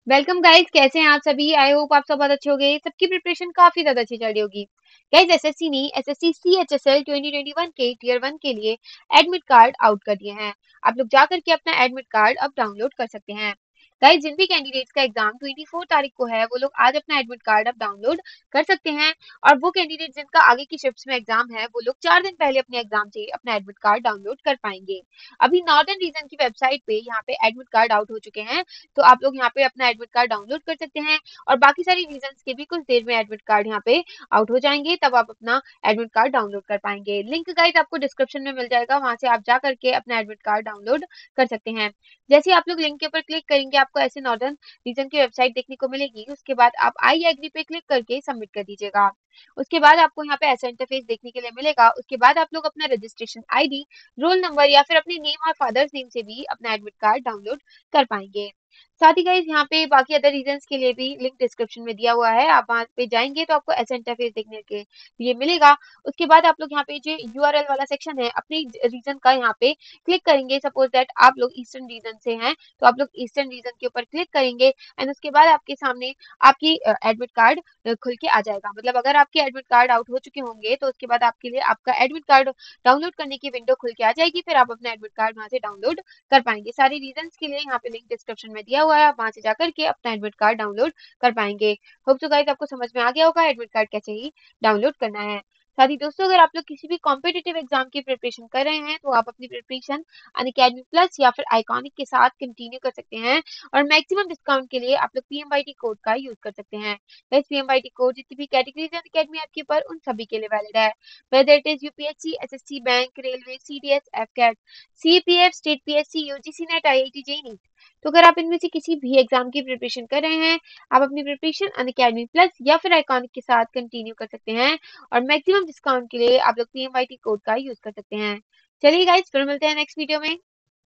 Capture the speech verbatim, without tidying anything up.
Welcome guys, कैसे हैं आप सभी। आई होप आप सब बहुत अच्छे हो गए। सबकी प्रिपरेशन काफी ज्यादा अच्छी चल रही होगी। गाइस, एसएससी ने SSC CHSL twenty twenty one के टीयर वन के लिए एडमिट कार्ड आउट कर दिए हैं। आप लोग जा करके अपना एडमिट कार्ड अब डाउनलोड कर सकते हैं। गाइस, जिन भी कैंडिडेट्स का एग्जाम चौबीस तारीख को है वो लोग आज अपना एडमिट कार्ड अब डाउनलोड कर सकते हैं। और वो कैंडिडेट जिनका आगे की शिफ्ट्स में एग्जाम है वो लोग चार दिन पहले अपने एग्जाम से अपना एडमिट कार्ड डाउनलोड कर पाएंगे। अभी नॉर्दर्न रीजन की वेबसाइट पे यहाँ पे एडमिट कार्ड आउट हो चुके हैं, तो आप लोग यहाँ पे अपना एडमिट कार्ड डाउनलोड कर सकते हैं। और बाकी सारी रीजन्स के भी कुछ देर में एडमिट कार्ड यहाँ पे आउट हो जाएंगे, तब आप अपना एडमिट कार्ड डाउनलोड कर पाएंगे। लिंक गाइस आपको डिस्क्रिप्शन में मिल जाएगा, वहां से आप जा करके अपना एडमिट कार्ड डाउनलोड कर सकते हैं। जैसे ही आप लोग लिंक के ऊपर क्लिक करेंगे आपको ऐसे नॉर्दर्न रीजन की वेबसाइट देखने को मिलेगी। उसके बाद आप आई एग्री पे क्लिक करके सबमिट कर दीजिएगा। उसके बाद आपको यहाँ पे ऐसा इंटरफेस देखने के लिए मिलेगा। उसके बाद आप लोग अपना रजिस्ट्रेशन आईडी, रोल नंबर या फिर अपने नेम और फादर्स नेम से भी अपना एडमिट कार्ड डाउनलोड कर पाएंगे। साथ ही गाइस यहाँ पे बाकी अदर रीजंस के लिए भी लिंक डिस्क्रिप्शन में दिया हुआ है, आप वहां पे जाएंगे तो आपको ऐसा इंटरफेस देखने के लिए मिलेगा। उसके बाद आप लोग यहाँ पे जो यूआरएल वाला सेक्शन है अपने रीजन का यहाँ पे क्लिक करेंगे। सपोज दैट आप लोग ईस्टर्न रीजन से हैं तो आप लोग ईस्टर्न रीजन के ऊपर क्लिक करेंगे एंड उसके बाद आपके सामने आपकी एडमिट कार्ड खुल के आ जाएगा। मतलब अगर आपके एडमिट कार्ड आउट हो चुके होंगे तो उसके बाद आपके लिए आपका एडमिट कार्ड डाउनलोड करने की विंडो खुल के आ जाएगी, फिर आप अपना एडमिट कार्ड वहां से डाउनलोड कर पाएंगे। सारी रीजंस के लिए यहाँ पे लिंक डिस्क्रिप्शन में दिया हुआ है, आप वहां से जाकर के अपना एडमिट कार्ड डाउनलोड कर पाएंगे। होप सो गाइस आपको समझ में आ गया होगा एडमिट कार्ड कैसे ही डाउनलोड करना है। साथ ही दोस्तों, अगर आप लोग किसी भी कॉम्पिटिटिव एग्जाम की प्रिपरेशन कर रहे हैं तो आप अपनी प्रिपरेशन अनअकैडमी प्लस या फिर आइकॉनिक के साथ कंटिन्यू कर सकते हैं। और मैक्सिमम डिस्काउंट के लिए आप लोग पीएमवाईटी कोड का यूज कर सकते हैं। गाइस, पीएमवाईटी कोड जितनी भी कैटेगरीज अनअकैडमी आपके ऊपर उन सभी के लिए वैलिड है, whether it is UPSC, SSC, bank, railway, CDS, AFCAT, CPF, state PSC, UGC NET, IIT, JEE NEET. तो अगर आप इनमें से किसी भी एग्जाम की प्रिपरेशन कर रहे हैं, आप अपनी प्रिपरेशन अनअकैडमी प्लस या फिर आइकॉनिक के साथ कंटिन्यू कर सकते हैं। और मैक्सिमम डिस्काउंट के लिए आप लोग पीएमवाईटी कोड का यूज कर सकते हैं। चलिए गाइस, फिर मिलते हैं नेक्स्ट वीडियो में।